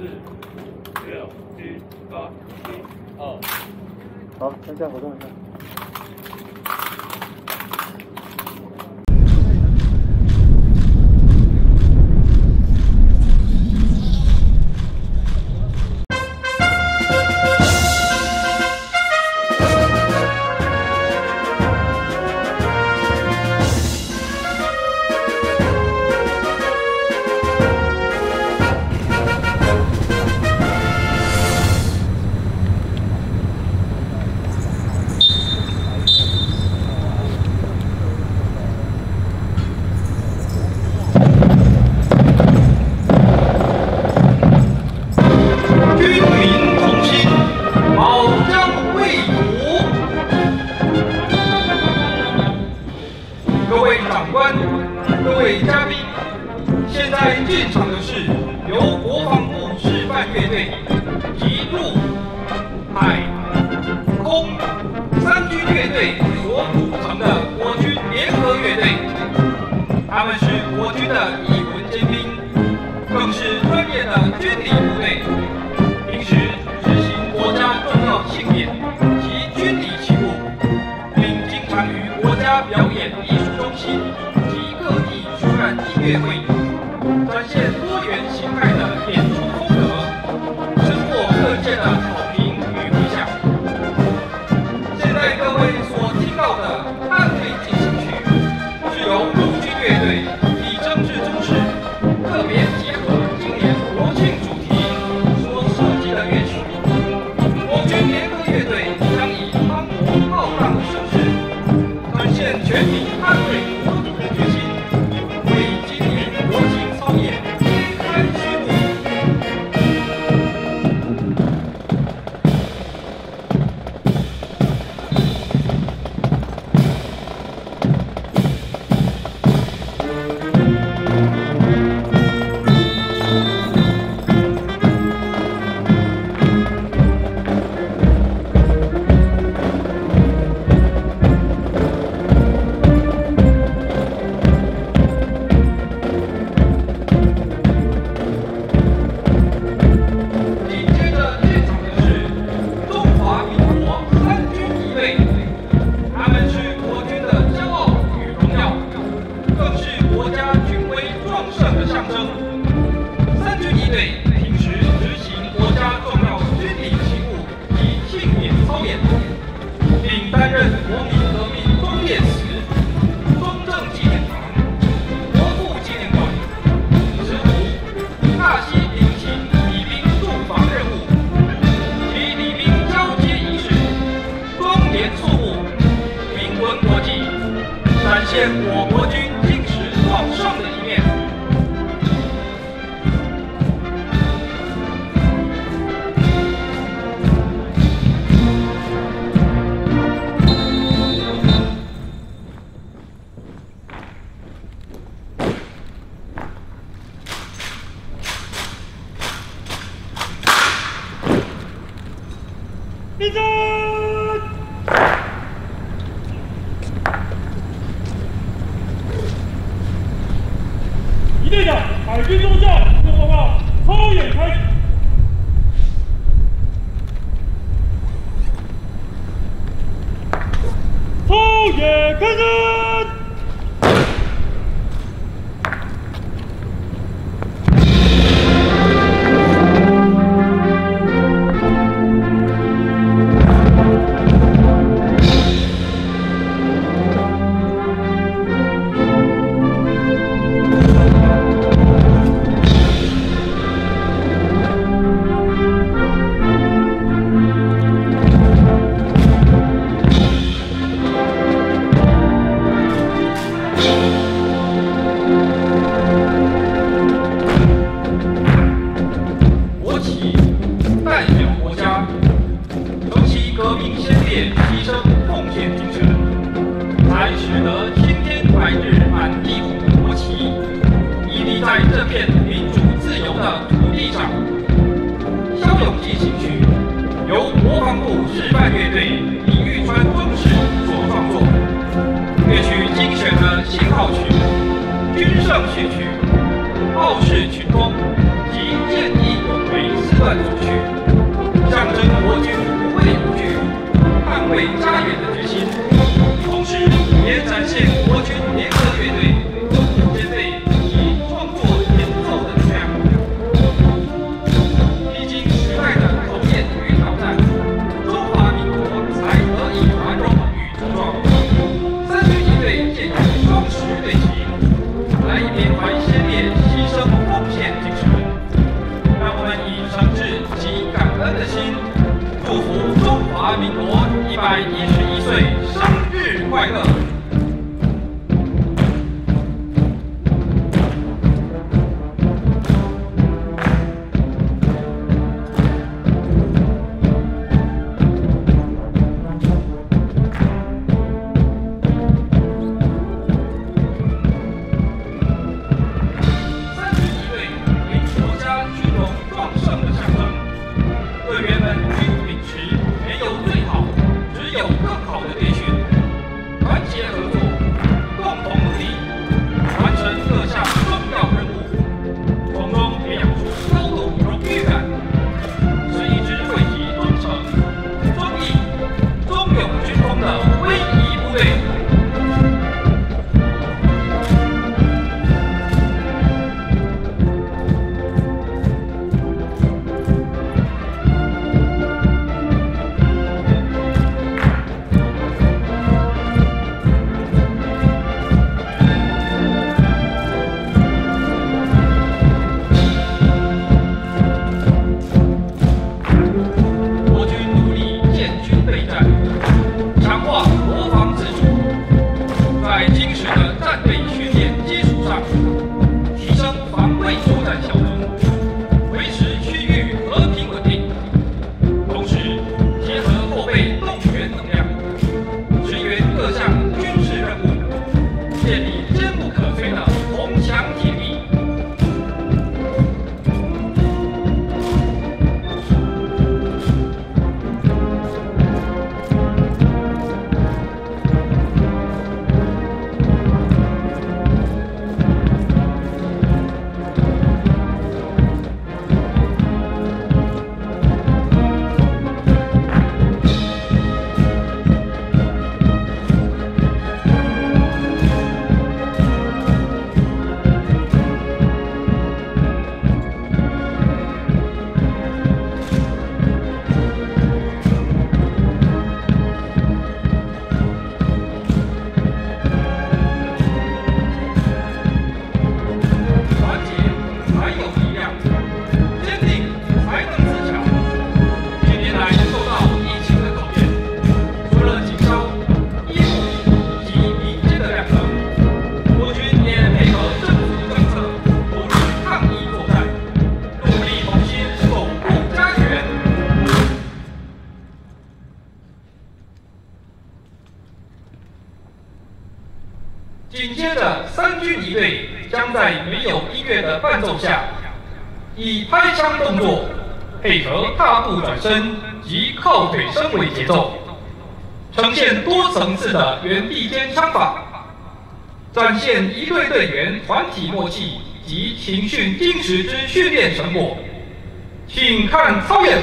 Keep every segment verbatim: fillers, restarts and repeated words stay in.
六七八一二。 好，等一下，活动一下。 各位嘉宾，现在进场的是由国防部示范乐队及陆、海、空三军乐队所组成的国军联合乐队。他们是国军的艺文尖兵，更是专业的军礼部队，平时执行国家重要庆典及军礼勤务，并经常于国家表演艺术中心。 音乐会展现多元形态的演出风格，深获各界的好评与回响。现在各位所听到的《捍卫进行曲》，是由陆军乐队以政治中士特别结合今年国庆主题所设计的乐曲。国军联合乐队将以磅礴浩荡的声势，展现全民捍卫国土的决心。 我国军精实壮盛的一面。立正！ 一队长，海军中校，各报告，操演开始。操演开始。示范乐队李玉川中士所创作，乐曲精选了信号曲、军胜序曲、傲视群通及见义勇为。 百一十一岁生日快乐！紧接着，三军仪队将在没有音乐的伴奏下，以拍枪动作配合踏步转身及靠腿声为节奏，呈现多层次的原地间枪法，展现一队队员团体默契及勤训精实之训练成果。请看操演。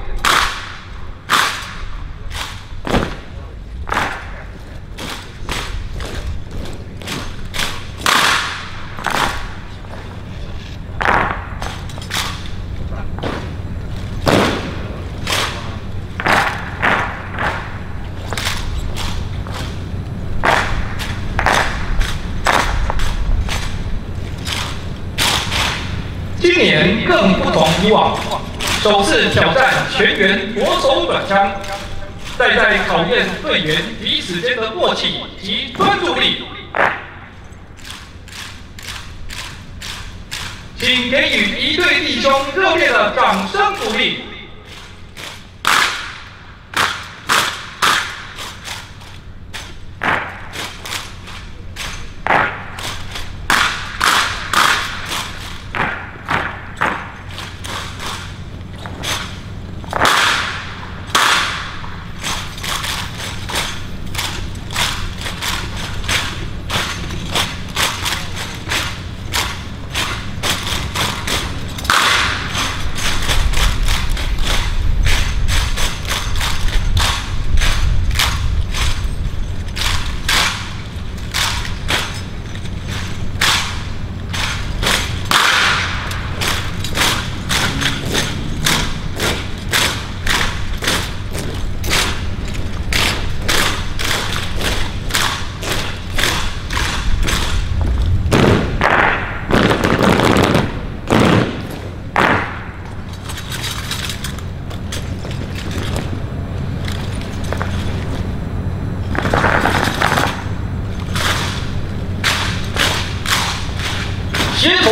今年更不同以往，首次挑战全员左手转枪，再在考验队员彼此间的默契及专注力。请给予一队弟兄热烈的掌声鼓励。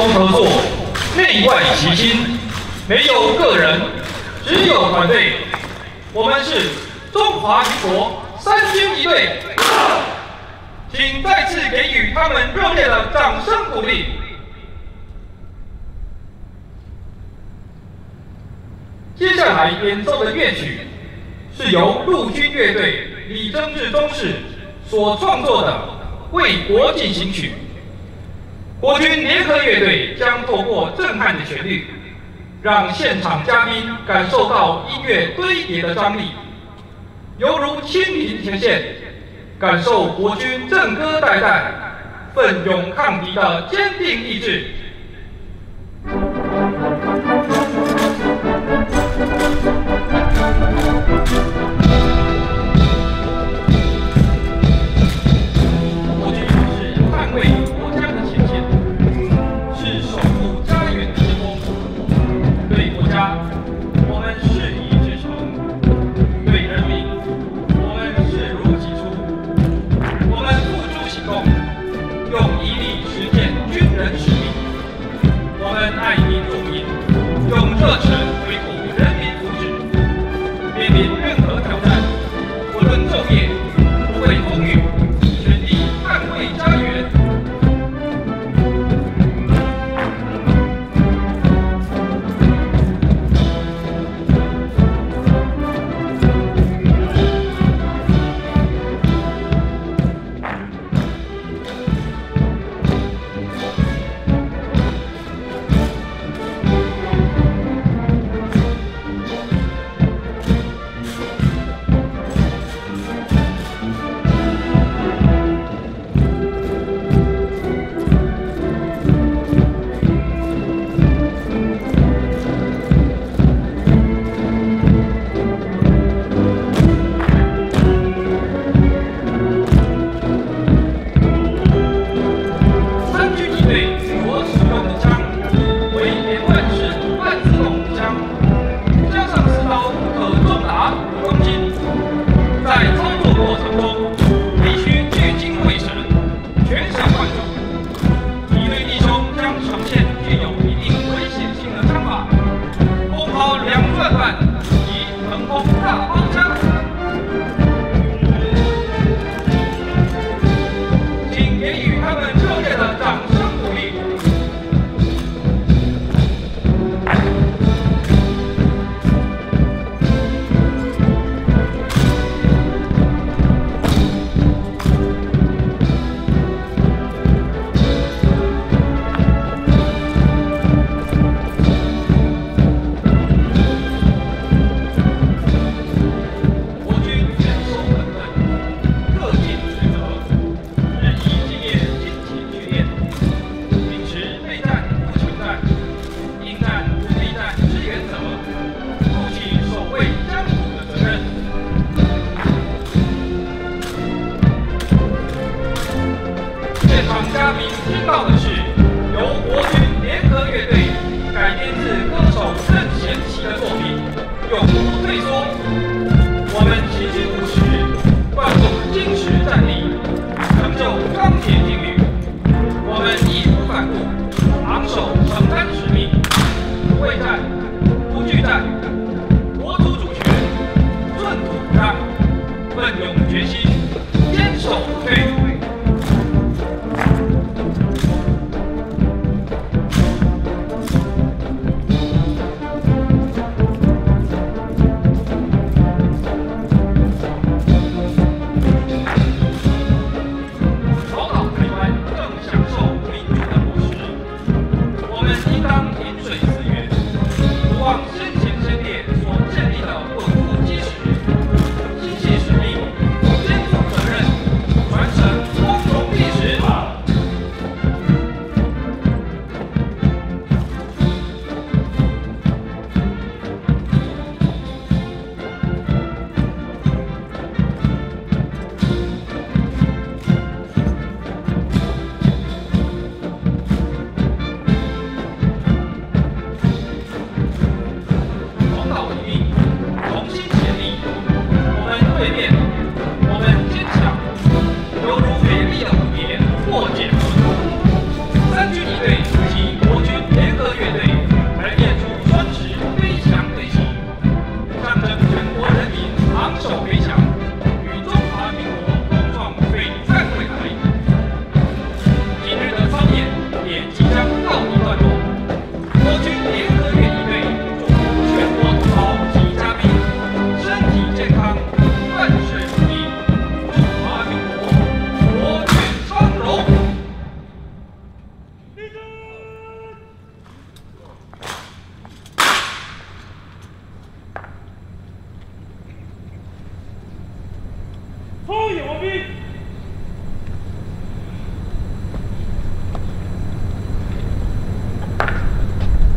同合作，内外齐心，没有个人，只有团队。我们是中华民国三军一队，请再次给予他们热烈的掌声鼓励。接下来演奏的乐曲是由陆军乐队李增志中士所创作的《为国进行曲》。国军联合乐队将透过震撼的旋律，让现场嘉宾感受到音乐堆叠的张力，犹如亲临前线，感受国军振歌代旦、奋勇抗敌的坚定意志。国军是捍卫国家的前线，是守护家园的先锋。对国家，我们誓已至诚；对人民，我们视如己出。我们付诸行动，用毅力实践军人使命。我们爱民如民，用热忱维护人民福祉。面临任何挑战，不论昼夜，不畏风雨，全力捍卫家园。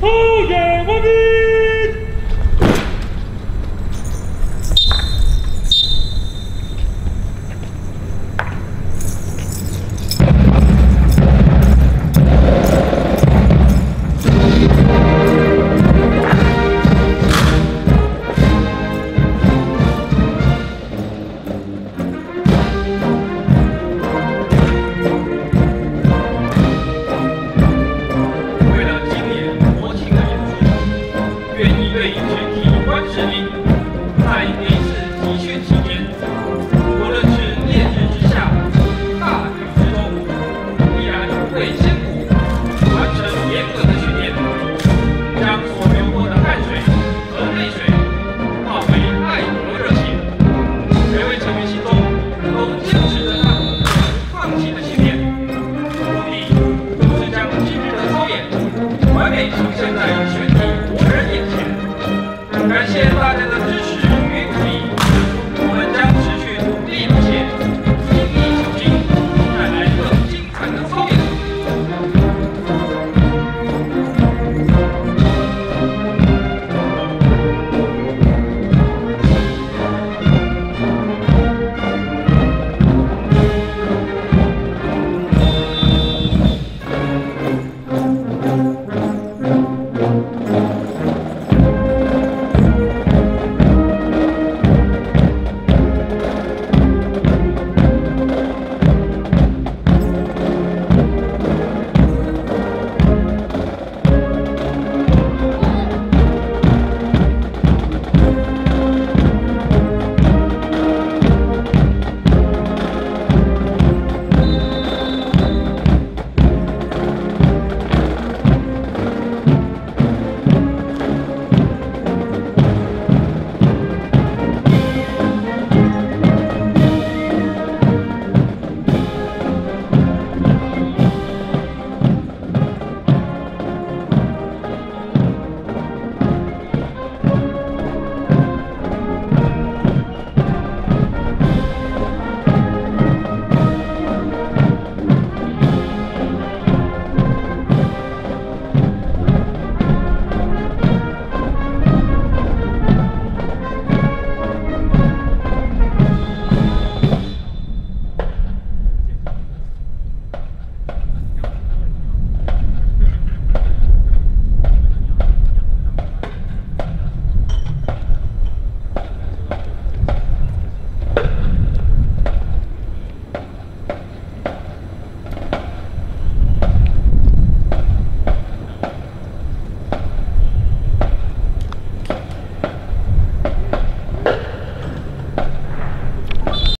演完毕。 呈现在